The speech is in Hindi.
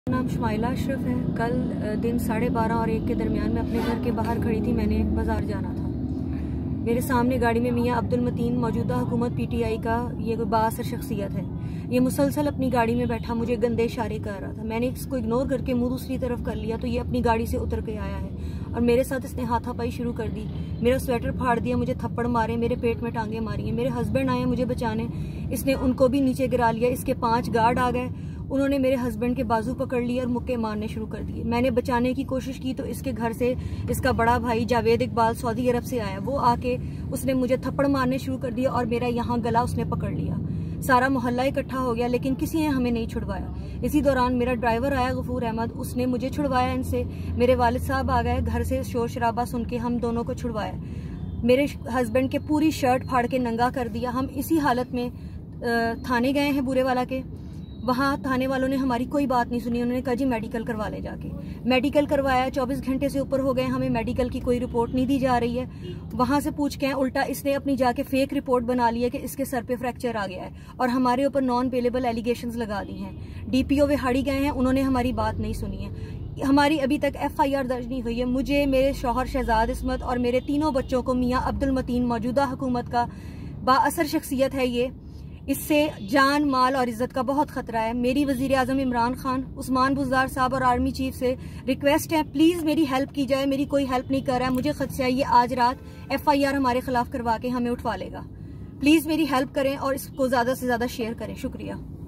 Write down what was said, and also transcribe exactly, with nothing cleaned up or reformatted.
नाम शुमाइला अशरफ है। कल दिन साढ़े बारह और एक के दरमियान में अपने घर के बाहर खड़ी थी। मैंने बाज़ार जाना था। मेरे सामने गाड़ी में मियाँ अब्दुल मतीन, मौजूदा हुकूमत पीटीआई का ये कोई बाअसर शख्सियत है। ये मुसलसल अपनी गाड़ी में बैठा मुझे गंदे इशारे कर रहा था। मैंने इसको इग्नोर करके मुंह दूसरी तरफ कर लिया तो ये अपनी गाड़ी से उतर के आया है और मेरे साथ इसने हाथापाई शुरू कर दी। मेरा स्वेटर फाड़ दिया, मुझे थप्पड़ मारे, मेरे पेट में टांगे मारी हैं। मेरे हस्बैंड आए मुझे बचाने, इसने उनको भी नीचे गिरा लिया। इसके पांच गार्ड आ गए, उन्होंने मेरे हस्बैंड के बाजू पकड़ लिए और मुक्के मारने शुरू कर दिए। मैंने बचाने की कोशिश की तो इसके घर से इसका बड़ा भाई जावेद इकबाल सऊदी अरब से आया। वो आके उसने मुझे थप्पड़ मारने शुरू कर दिया और मेरा यहाँ गला उसने पकड़ लिया। सारा मोहल्ला इकट्ठा हो गया लेकिन किसी ने हमें नहीं छुड़वाया। इसी दौरान मेरा ड्राइवर आया गफूर अहमद, उसने मुझे छुड़वाया इनसे। मेरे वालिद साहब आ गए, घर से शोर शराबा सुन के हम दोनों को छुड़वाया। मेरे हस्बैंड के पूरी शर्ट फाड़ के नंगा कर दिया। हम इसी हालत में थाने गए हैं बूरे वाला के। वहाँ थाने वालों ने हमारी कोई बात नहीं सुनी। उन्होंने कहा जी मेडिकल करवा ले जाके। मेडिकल करवाया, चौबीस घंटे से ऊपर हो गए, हमें मेडिकल की कोई रिपोर्ट नहीं दी जा रही है। वहाँ से पूछ के उल्टा इसने अपनी जाके फेक रिपोर्ट बना ली है कि इसके सर पे फ्रैक्चर आ गया है और हमारे ऊपर नॉन बेलेबल एलिगेशंस लगा दी हैं। डीपीओ विहाड़ी गए हैं, उन्होंने हमारी बात नहीं सुनी है। हमारी अभी तक एफ आई आर दर्ज नहीं हुई है। मुझे, मेरे शौहर शहजाद इस्मत और मेरे तीनों बच्चों को मियाँ अब्दुल मतीन मौजूदा हुकूमत का बाअसर शख्सियत है ये, इससे जान माल और इज्जत का बहुत खतरा है। मेरी वजीर आजम इमरान खान, उस्मान बुज़दार साहब और आर्मी चीफ से रिक्वेस्ट है, प्लीज मेरी हेल्प की जाए। मेरी कोई हेल्प नहीं कर रहा है। मुझे खदशा है ये आज रात एफ आई आर हमारे खिलाफ करवा के हमें उठवा लेगा। प्लीज मेरी हेल्प करें और इसको ज्यादा से ज्यादा शेयर करें। शुक्रिया।